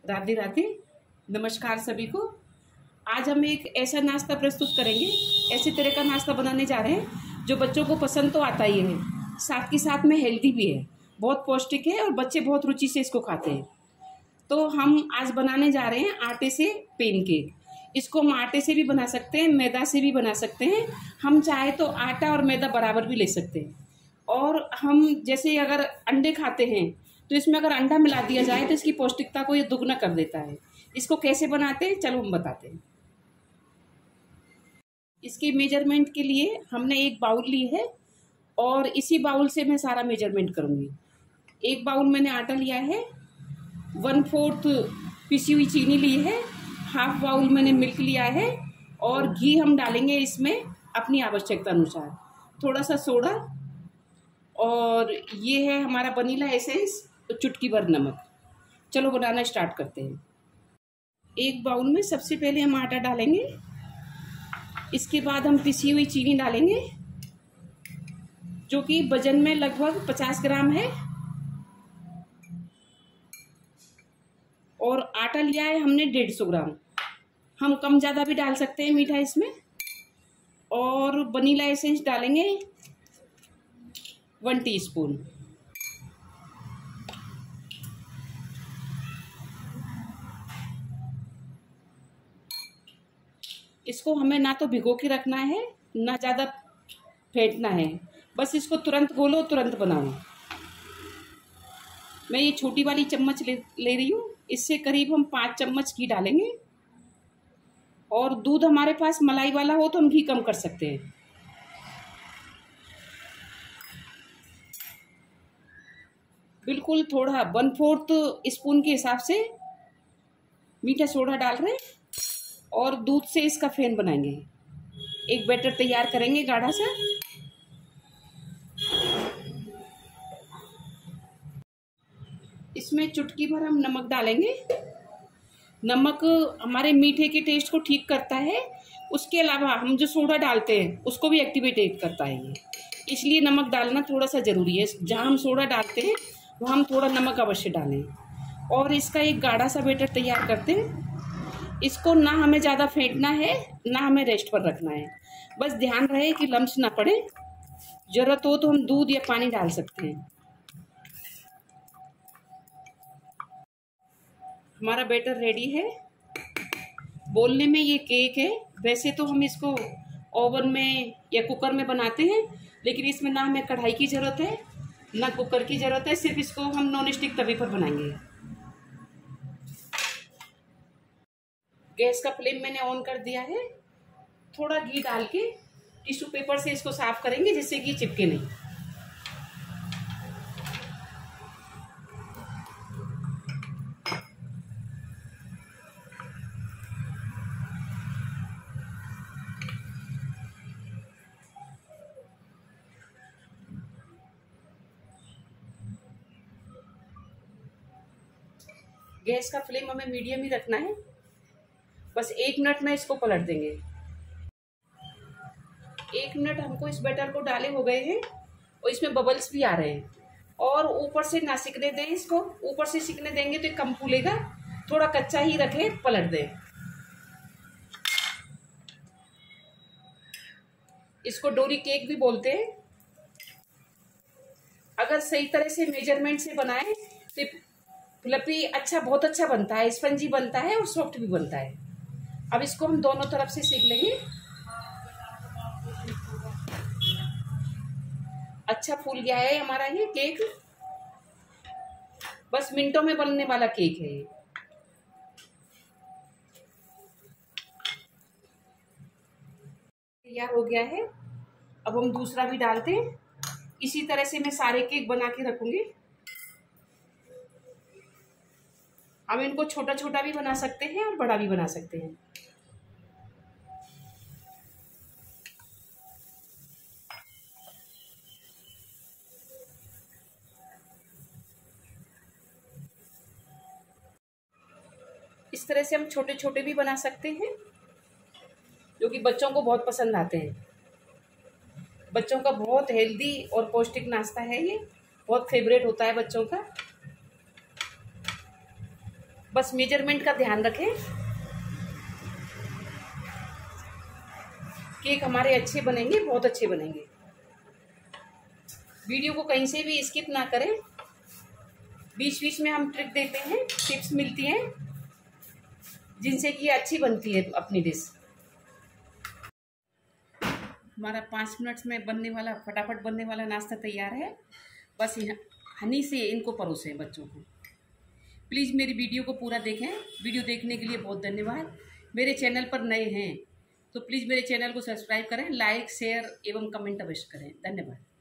राधे राधे। नमस्कार सभी को। आज हम एक ऐसा नाश्ता प्रस्तुत करेंगे, ऐसे तरह का नाश्ता बनाने जा रहे हैं जो बच्चों को पसंद तो आता ही है, साथ के साथ में हेल्दी भी है, बहुत पौष्टिक है और बच्चे बहुत रुचि से इसको खाते हैं। तो हम आज बनाने जा रहे हैं आटे से पेनकेक। इसको हम आटे से भी बना सकते हैं, मैदा से भी बना सकते हैं। हम चाहे तो आटा और मैदा बराबर भी ले सकते हैं। और हम जैसे अगर अंडे खाते हैं तो इसमें अगर अंडा मिला दिया जाए तो इसकी पौष्टिकता को ये दुगना कर देता है। इसको कैसे बनाते हैं चलो हम बताते हैं। इसके मेजरमेंट के लिए हमने एक बाउल ली है और इसी बाउल से मैं सारा मेजरमेंट करूँगी। एक बाउल मैंने आटा लिया है, 1/4 पिसी हुई चीनी ली है, हाफ बाउल मैंने मिल्क लिया है और घी हम डालेंगे इसमें अपनी आवश्यकता अनुसार, थोड़ा सा सोडा और ये है हमारा वनीला एसेंस, तो चुटकी भर नमक। चलो बनाना स्टार्ट करते हैं। एक बाउल में सबसे पहले हम आटा डालेंगे, इसके बाद हम पिसी हुई चीनी डालेंगे जो कि वजन में लगभग 50 ग्राम है। और आटा लिया है हमने 150 ग्राम। हम कम ज़्यादा भी डाल सकते हैं मीठा इसमें। और वनीला एसेंस डालेंगे 1 टीस्पून। इसको हमें ना तो भिगो के रखना है ना ज़्यादा फेंटना है, बस इसको तुरंत घोलो तुरंत बनाओ। मैं ये छोटी वाली चम्मच ले रही हूँ, इससे करीब हम 5 चम्मच घी डालेंगे। और दूध हमारे पास मलाई वाला हो तो हम घी कम कर सकते हैं। बिल्कुल थोड़ा 1/4 स्पून के हिसाब से मीठा सोडा डाल रहे हैं और दूध से इसका फेन बनाएंगे। एक बैटर तैयार करेंगे गाढ़ा सा। इसमें चुटकी भर हम नमक डालेंगे। नमक हमारे मीठे के टेस्ट को ठीक करता है, उसके अलावा हम जो सोडा डालते हैं उसको भी एक्टिवेट करता है ये, इसलिए नमक डालना थोड़ा सा ज़रूरी है। जहाँ हम सोडा डालते हैं वहाँ हम थोड़ा नमक अवश्य डालें। और इसका एक गाढ़ा सा बैटर तैयार करते हैं। इसको ना हमें ज़्यादा फेंटना है ना हमें रेस्ट पर रखना है, बस ध्यान रहे कि लम्स ना पड़े। ज़रूरत हो तो हम दूध या पानी डाल सकते हैं। हमारा बैटर रेडी है। बोलने में ये केक है, वैसे तो हम इसको ओवन में या कुकर में बनाते हैं, लेकिन इसमें ना हमें कढ़ाई की ज़रूरत है ना कुकर की ज़रूरत है, सिर्फ इसको हम नॉन स्टिक तवे पर बनाएंगे। गैस का फ्लेम मैंने ऑन कर दिया है। थोड़ा घी डाल के टिश्यू पेपर से इसको साफ करेंगे जिससे कि चिपके नहीं। गैस का फ्लेम हमें मीडियम ही रखना है। बस 1 मिनट में इसको पलट देंगे। 1 मिनट हमको इस बैटर को डाले हो गए हैं और इसमें बबल्स भी आ रहे हैं। और ऊपर से ना सिकने दें इसको, ऊपर से सिकने देंगे तो कम फूलेगा, थोड़ा कच्चा ही रखें, पलट दें। इसको डोरी केक भी बोलते हैं। अगर सही तरह से मेजरमेंट से बनाएं तो फ्लफी अच्छा, बहुत अच्छा बनता है, स्पंजी बनता है और सॉफ्ट भी बनता है। अब इसको हम दोनों तरफ से सेक लेंगे। अच्छा फूल गया है हमारा ये केक, बस मिनटों में बनने वाला केक है ये। तैयार हो गया है। अब हम दूसरा भी डालते हैं। इसी तरह से मैं सारे केक बना के रखूंगी। हम इनको छोटा छोटा भी बना सकते हैं और बड़ा भी बना सकते हैं। इस तरह से हम छोटे छोटे भी बना सकते हैं जो कि बच्चों को बहुत पसंद आते हैं। बच्चों का बहुत हेल्दी और पौष्टिक नाश्ता है ये, बहुत फेवरेट होता है बच्चों का। बस मेजरमेंट का ध्यान रखें। केक हमारे अच्छे बनेंगे, बहुत अच्छे बनेंगे। वीडियो को कहीं से भी स्किप ना करें, बीच बीच में हम ट्रिक देते हैं, टिप्स मिलती हैं जिनसे कि अच्छी बनती है अपनी डिश। हमारा 5 मिनट्स में बनने वाला, फटाफट बनने वाला नाश्ता तैयार है। बस हनी से इनको परोसें बच्चों को। प्लीज़ मेरी वीडियो को पूरा देखें। वीडियो देखने के लिए बहुत धन्यवाद। मेरे चैनल पर नए हैं तो प्लीज़ मेरे चैनल को सब्सक्राइब करें, लाइक, शेयर एवं कमेंट अवश्य करें। धन्यवाद।